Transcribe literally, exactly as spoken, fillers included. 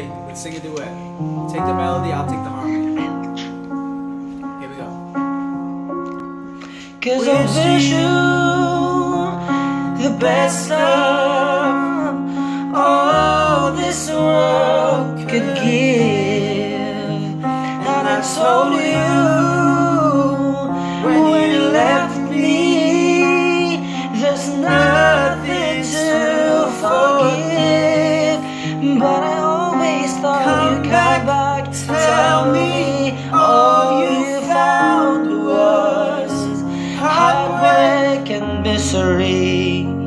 Ready? Let's sing a duet. Take the melody, I'll take the harmony. Here we go. Cause I wish you the best of all this world could give. And I told you when you left me, there's nothing to forgive. But I always thought you'd come back, tell me all you found was heartbreak and misery.